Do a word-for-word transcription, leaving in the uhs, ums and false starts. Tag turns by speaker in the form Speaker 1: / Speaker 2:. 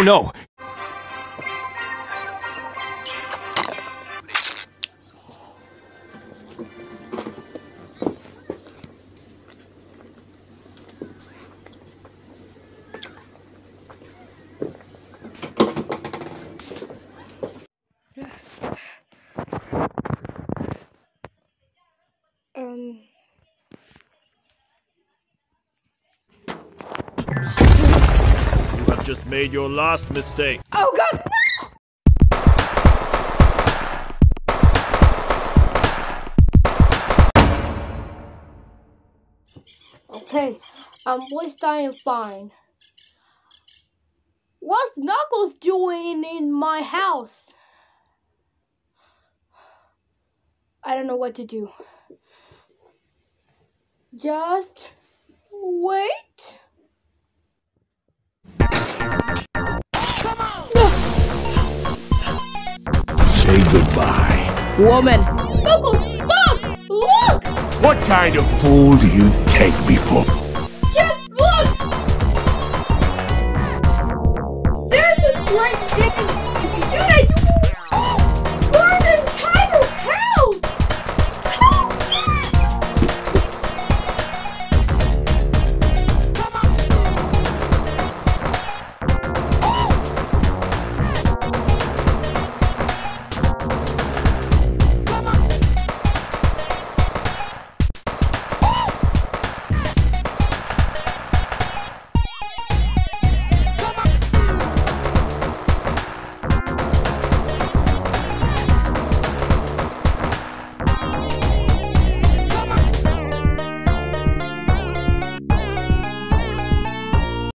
Speaker 1: no!
Speaker 2: Um...
Speaker 3: You have just made your last mistake.
Speaker 2: Oh God, no! Okay, um, least I am fine. What's Knuckles doing in my house? I don't know what to do. Just wait.
Speaker 4: Come on!
Speaker 5: Say goodbye.
Speaker 2: Woman. Knuckles, stop! Look!
Speaker 5: What kind of fool do you take me for?